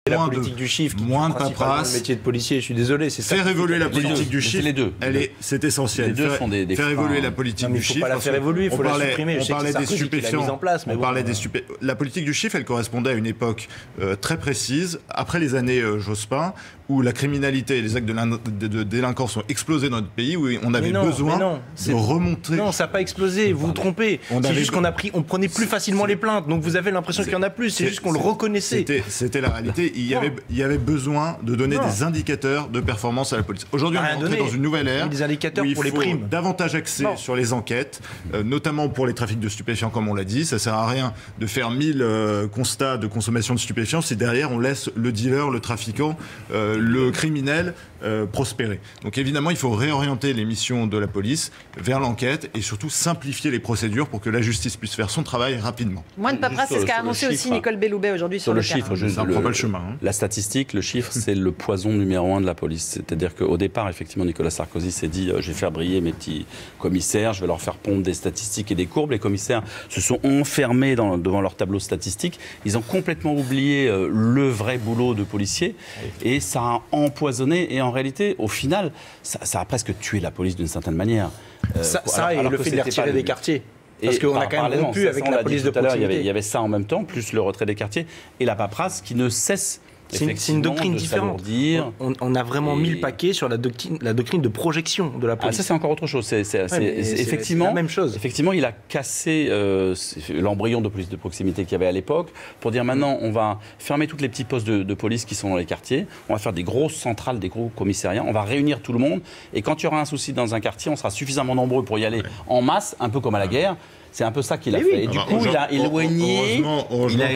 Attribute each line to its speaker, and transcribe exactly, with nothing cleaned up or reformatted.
Speaker 1: La
Speaker 2: moins
Speaker 1: politique
Speaker 2: de,
Speaker 1: du chiffre, qui
Speaker 2: moins de
Speaker 1: paperasse, le métier de policier, je suis désolé, c'est ça.
Speaker 2: Faire évoluer la politique du chiffre,
Speaker 3: les deux.
Speaker 2: elle est, c'est essentiel.
Speaker 3: Les deux
Speaker 2: faire
Speaker 3: sont des, des
Speaker 2: faire
Speaker 3: freins.
Speaker 2: évoluer la politique
Speaker 1: Non, mais
Speaker 2: du
Speaker 1: il faut
Speaker 2: chiffre.
Speaker 1: pas la faire évoluer, il faut la supprimer.
Speaker 2: On
Speaker 1: Je sais
Speaker 2: parlait
Speaker 1: que
Speaker 2: des
Speaker 1: c'est Sarkozy qui l'a
Speaker 2: stupéfiants.
Speaker 1: mise en place, mais
Speaker 2: on
Speaker 1: bon,
Speaker 2: parlait des
Speaker 1: euh,
Speaker 2: stupé... La politique du chiffre, elle correspondait à une époque euh, très précise, après les années euh, Jospin, où la criminalité et les actes de, de, de délinquance ont explosé dans notre pays, où on avait
Speaker 1: non,
Speaker 2: besoin
Speaker 1: non,
Speaker 2: de remonter.
Speaker 1: Non, ça n'a pas explosé, vous vous trompez. C'est juste qu'on a pris, on prenait plus facilement les plaintes, donc vous avez l'impression qu'il y en a plus, c'est juste qu'on le reconnaissait.
Speaker 2: C'était la réalité. Il y, avait, il y avait besoin de donner non. des indicateurs de performance à la police. Aujourd'hui, on est entré dans une nouvelle ère.
Speaker 1: Des indicateurs
Speaker 2: où il
Speaker 1: pour les
Speaker 2: faut
Speaker 1: primes.
Speaker 2: Davantage axé non. sur les enquêtes, euh, notamment pour les trafics de stupéfiants, comme on l'a dit. Ça sert à rien de faire mille euh, constats de consommation de stupéfiants si derrière on laisse le dealer, le trafiquant, euh, le criminel euh, prospérer. Donc évidemment, il faut réorienter les missions de la police vers l'enquête et surtout simplifier les procédures pour que la justice puisse faire son travail rapidement.
Speaker 4: Moins de paperasse, c'est ce qu'a annoncé aussi Nicole Belloubet aujourd'hui sur,
Speaker 3: sur le,
Speaker 4: le
Speaker 3: chiffre.
Speaker 4: Juste
Speaker 2: ça ne prend pas le chemin. Hein.
Speaker 3: La statistique, le chiffre, c'est le poison numéro un de la police. C'est-à-dire qu'au départ, effectivement, Nicolas Sarkozy s'est dit euh, je vais faire briller mes petits commissaires, je vais leur faire pondre des statistiques et des courbes. Les commissaires se sont enfermés dans, devant leur tableau statistique. Ils ont complètement oublié euh, le vrai boulot de policier et ça a empoisonné. Et en réalité, au final, ça, ça a presque tué la police d'une certaine manière.
Speaker 1: Euh, ça, ça alors, et alors le fait de les retirer des quartiers. Parce qu'on a quand même rompu avec la police de proximité.
Speaker 3: Il y, avait, il y avait ça en même temps, plus le retrait des quartiers et la paperasse qui ne cesse.
Speaker 1: C'est une, une doctrine différente. On, on a vraiment et... mis le paquet sur la doctrine, la doctrine de projection de la police.
Speaker 3: Ah, ça, c'est encore autre chose. C'est, c'est,
Speaker 1: ouais,
Speaker 3: c'est, effectivement,
Speaker 1: la même chose.
Speaker 3: Effectivement, il a cassé euh, l'embryon de police de proximité qu'il y avait à l'époque pour dire maintenant, on va fermer tous les petits postes de, de police qui sont dans les quartiers. On va faire des grosses centrales, des gros commissariats. On va réunir tout le monde. Et quand il y aura un souci dans un quartier, on sera suffisamment nombreux pour y aller ouais. en masse, un peu comme à la guerre. C'est un peu ça qu'il a
Speaker 1: et
Speaker 3: fait.
Speaker 1: Oui.
Speaker 3: Et du
Speaker 2: Alors,
Speaker 3: coup, il a éloigné.
Speaker 2: Heureusement, heureusement.